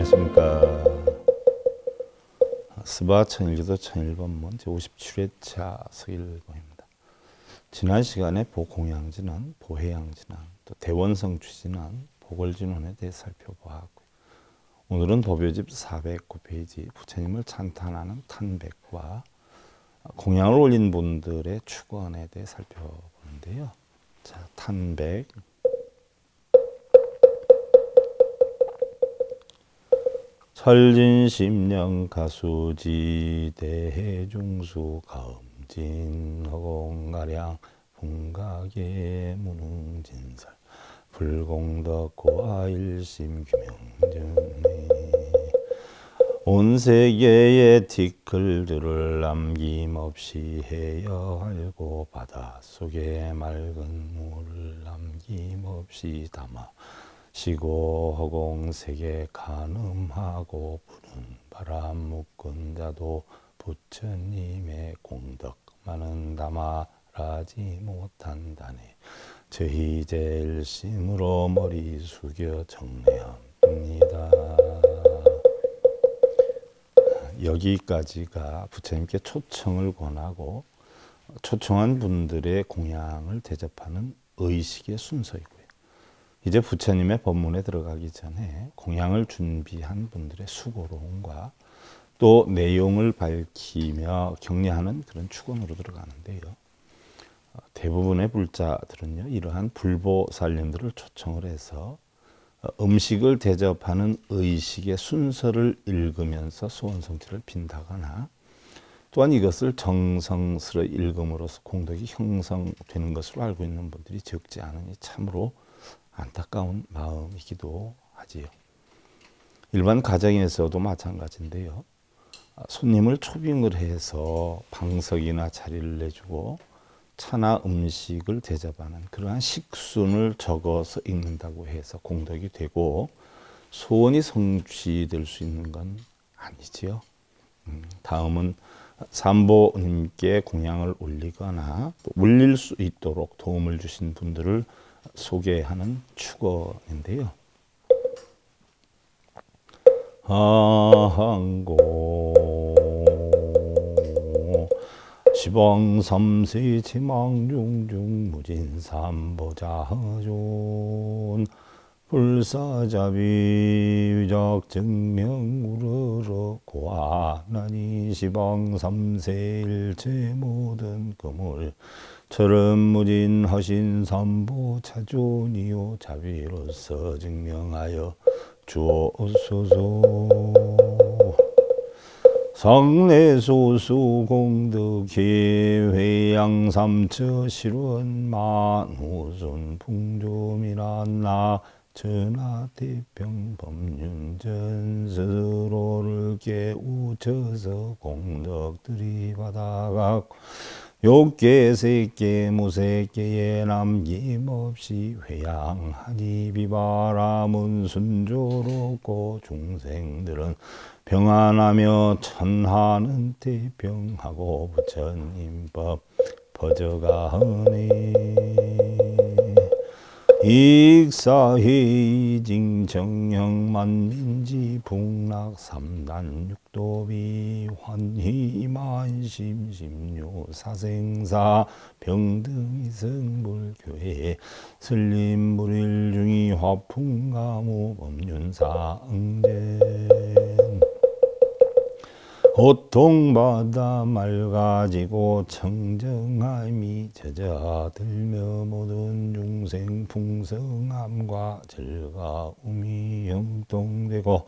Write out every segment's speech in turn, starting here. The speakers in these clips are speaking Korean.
안녕하십니까. 스바 천일기도 1001번문 제57회차 서일봉입니다. 지난 시간에 보공양진원, 보해양진원, 또 대원성 추진원, 보궐진원에 대해 살펴보았고요. 오늘은 법요집 409페이지 부처님을 찬탄하는 탄백과 공양을 올린 분들의 축원에 대해 살펴보는데요. 자, 탄백. 철진심령 가수지 대해중수 가음진 허공가량 분각의 무능진설 불공덕 고아일심 규명전에 온 세계의 티끌들을 남김없이 헤어알고 바닷속에 맑은 물을 남김없이 담아 시고 허공 세계 간음하고 부는 바람 묶은 자도 부처님의 공덕만은 담아라지 못한다네. 저희 제일심으로 머리 숙여 정례합니다. 여기까지가 부처님께 초청을 권하고 초청한 분들의 공양을 대접하는 의식의 순서이고요. 이제 부처님의 법문에 들어가기 전에 공양을 준비한 분들의 수고로움과 또 내용을 밝히며 격려하는 그런 축원으로 들어가는데요. 대부분의 불자들은요, 이러한 불보살님들을 초청을 해서 음식을 대접하는 의식의 순서를 읽으면서 소원성취를 빈다거나 또한 이것을 정성스레 읽음으로써 공덕이 형성되는 것으로 알고 있는 분들이 적지 않으니 참으로 안타까운 마음이기도 하지요. 일반 가정에서도 마찬가지인데요. 손님을 초빙을 해서 방석이나 자리를 내주고 차나 음식을 대접하는 그러한 식순을 적어서 읽는다고 해서 공덕이 되고 소원이 성취될 수 있는 건 아니지요. 다음은 삼보님께 공양을 올리거나 또 올릴 수 있도록 도움을 주신 분들을 소개하는 축원인데요. 아항고 시방삼세 지망중중 무진삼보자존 불사자비 위적증명 우르르 고아나니 시방삼세 일체 모든 금을 철음무진 허신 삼보 차존이요 자비로서 증명하여 주옵소서. 성례소수 공덕희 회양삼처 실원 만후손 풍조미란나 전하태평 법륜전 스스로를 깨우쳐서 공덕들이 받아가고 욕계 세계 무색계에 남김없이 회양하니 비바람은 순조롭고 중생들은 평안하며 천하는 태평하고 부처님법 퍼져가니 익사회의징 정형만민지 북락 삼단 육도비 환희만심 심요 사생사 병등이성불교회 슬림불일중이 화풍가무 법륜사 응전 고통받아 맑아지고 청정함이 젖어들며 모든 중생 풍성함과 즐거움이 형통되고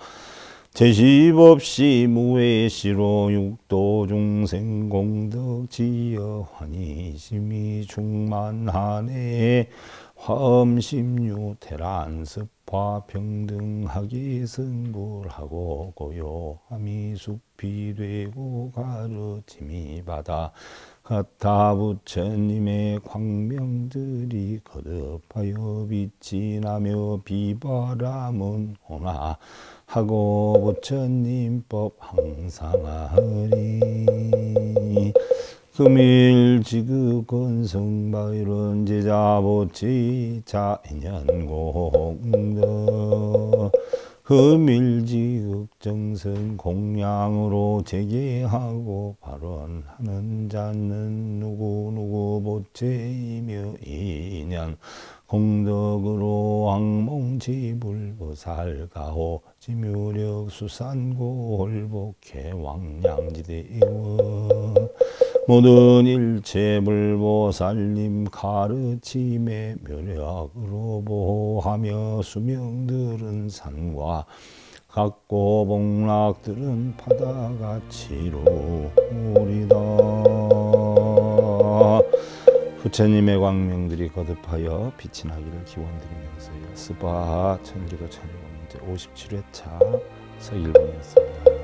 제십없이 무외시로 육도 중생 공덕 지어 환희심이 충만하네. 화엄심유 테란습화 평등하게 승불하고 고요함이 숲이 되고 가르침이 받아 같아 부처님의 광명들이 거듭하여 빛이 나며 비바람은 오나 하고 부처님법 항상하리. 금일지극 건성바이론 제자보치 자인연공덕 금일지극정성 공양으로 제기하고 발언하는 자는 누구 보채이며 인연 공덕으로 왕몽지불보살가호 지묘력 수산고홀복해 왕량지대의원 모든 일체 불보살님 가르침의 묘력으로 보호하며 수명들은 산과 각고 복락들은 바다같이로우리다. 부처님의 광명들이 거듭하여 빛이 나기를 기원드리면서요. 스바 천리도 천리공문제 57회차 서일봉이었습니다.